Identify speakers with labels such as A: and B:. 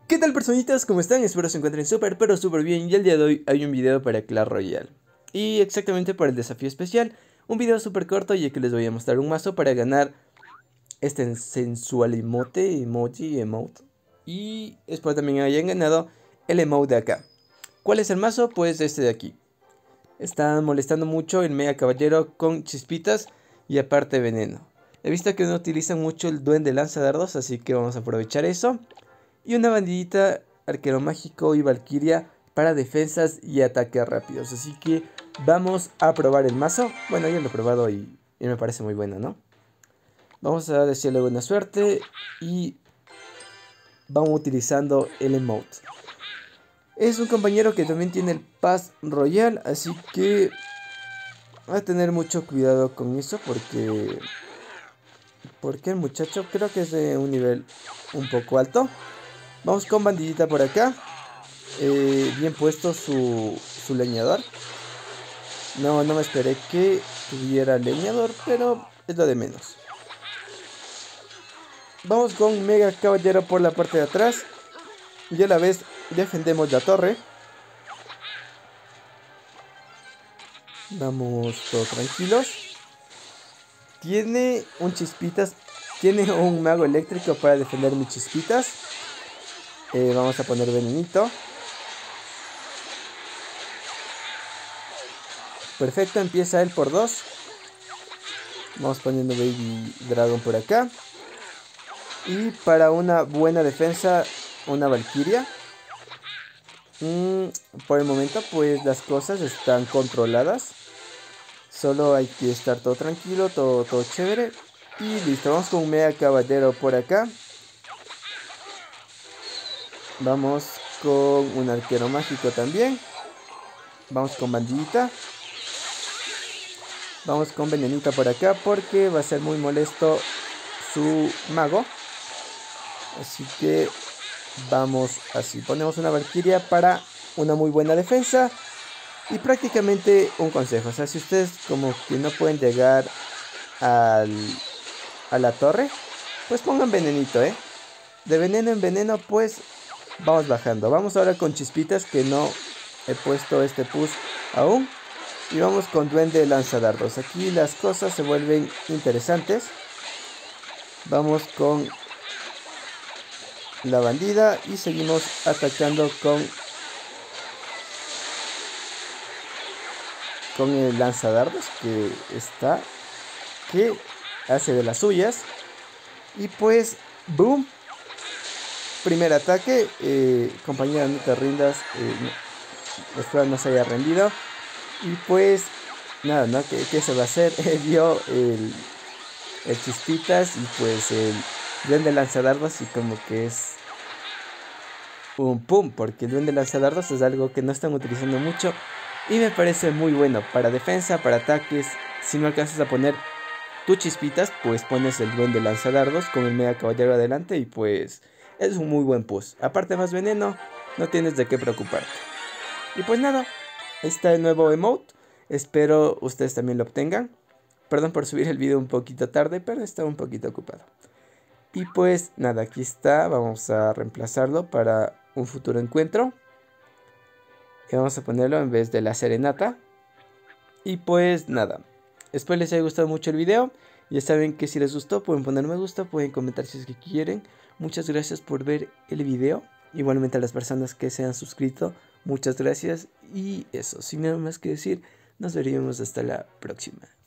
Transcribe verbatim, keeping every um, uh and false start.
A: ¿Qué tal, personitas? ¿Cómo están? Espero se encuentren súper pero súper bien. Y el día de hoy hay un video para Clash Royale. Y exactamente para el desafío especial. Un video súper corto ya que les voy a mostrar un mazo para ganar este sensual emote, emoji, emote. Y espero también hayan ganado el emote de acá. ¿Cuál es el mazo? Pues este de aquí. Está molestando mucho el Mega Caballero con chispitas y aparte veneno. He visto que no utilizan mucho el duende lanzadardos, así que vamos a aprovechar eso. Y una bandidita, arquero mágico y valquiria para defensas y ataques rápidos. Así que vamos a probar el mazo. Bueno, yo lo he probado y, y me parece muy bueno, ¿no? Vamos a decirle buena suerte y vamos utilizando el emote. Es un compañero que también tiene el Pass Royal, así que voy a tener mucho cuidado con eso porque... Porque el muchacho creo que es de un nivel un poco alto. Vamos con bandidita por acá. Eh, bien puesto su, su leñador. No, no me esperé que tuviera leñador, pero es lo de menos. Vamos con Mega Caballero por la parte de atrás. Y a la vez defendemos la torre. Vamos todos tranquilos. Tiene un chispitas. Tiene un mago eléctrico para defender mis chispitas. Eh, vamos a poner venenito. Perfecto, empieza él por dos. Vamos poniendo Baby Dragon por acá. Y para una buena defensa, una Valquiria. Mm, por el momento, pues las cosas están controladas. Solo hay que estar todo tranquilo, todo, todo chévere. Y listo, vamos con un Mega Caballero por acá. Vamos con un arquero mágico también. Vamos con bandita. Vamos con venenita por acá porque va a ser muy molesto su mago. Así que vamos así. Ponemos una valquiria para una muy buena defensa. Y prácticamente un consejo. O sea, si ustedes como que no pueden llegar al, a la torre, pues pongan venenito, ¿eh? De veneno en veneno, pues vamos bajando. Vamos ahora con chispitas, que no he puesto este push aún. Y vamos con duende lanzadardos. Aquí las cosas se vuelven interesantes. Vamos con la bandida y seguimos atacando con con el lanzadardos que está que hace de las suyas. Y pues boom, primer ataque. eh, compañera, no te rindas, eh, no, espero no se haya rendido. Y pues nada, ¿no? ¿Qué, qué se va a hacer? Él vio el, el chispitas y pues el duende lanzadardos y como que es un pum, porque el duende lanzadardos es algo que no están utilizando mucho y me parece muy bueno para defensa, para ataques. Si no alcanzas a poner tu chispitas, pues pones el duende lanzadardos con el Mega Caballero adelante y pues es un muy buen push. Aparte más veneno, no tienes de qué preocuparte. Y pues nada, ahí está el nuevo emote. Espero ustedes también lo obtengan. Perdón por subir el video un poquito tarde, pero estaba un poquito ocupado. Y pues nada, aquí está. Vamos a reemplazarlo para un futuro encuentro. Y vamos a ponerlo en vez de la serenata. Y pues nada, espero les haya gustado mucho el video. Ya saben que si les gustó pueden poner me gusta, pueden comentar si es que quieren. Muchas gracias por ver el video. Igualmente a las personas que se han suscrito, muchas gracias. Y eso, sin nada más que decir, nos veremos hasta la próxima.